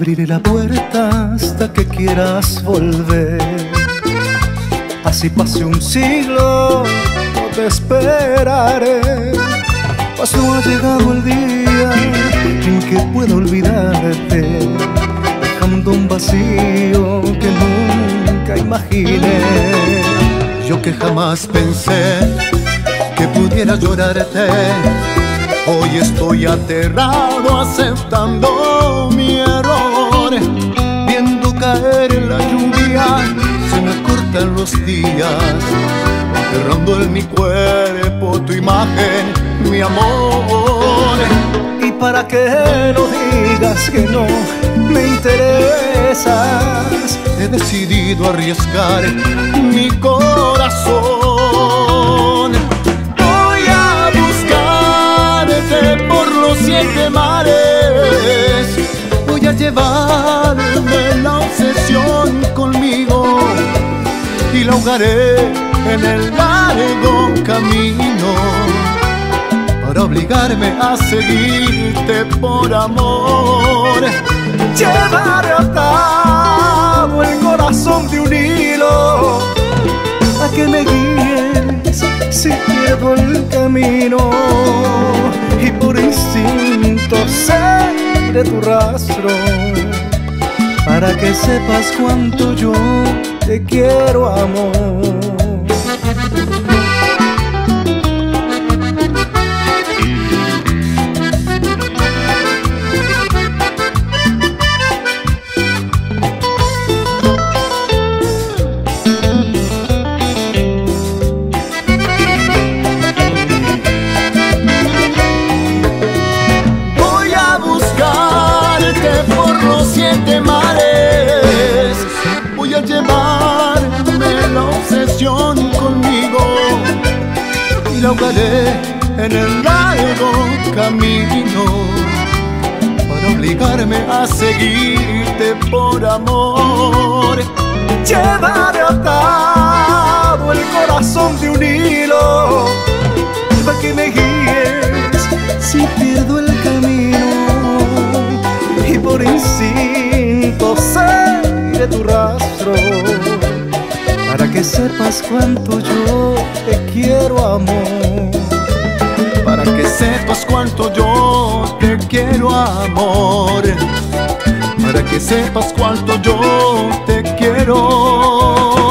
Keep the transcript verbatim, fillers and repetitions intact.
abriré la puerta hasta que quieras volver. Así pase un siglo, no te esperaré, pues no ha llegado el día en que pueda olvidarte, dejando un vacío que nunca imaginé. Yo que jamás pensé que pudiera llorarte, hoy estoy aterrado aceptando mi error. Viendo caer la lluvia, se me cortan los días, enterrando en mi cuerpo tu imagen, mi amor. Y para que no digas que no me interesas, he decidido arriesgar mi corazón. Voy a buscarte por los siete mares, voy a llevarme la obsesión conmigo y la ahogaré en el largo camino, para obligarme a seguirte por amor. Llevaré atado el corazón de un hilo, a que me guíes si pierdo el camino, y por instinto seguiré tu rastro, para que sepas cuánto yo te quiero, amor. Siete mares, voy a llevarme la obsesión conmigo y la ahogaré en el largo camino, para obligarme a seguirte por amor. Llevaré atado el corazón de un hilo, para que me guíes si pierdo el camino, y por instinto seguiré tu rastro, para que sepas cuánto yo te quiero, amor. Para que sepas cuánto yo te quiero, amor. Para que sepas cuánto yo te quiero.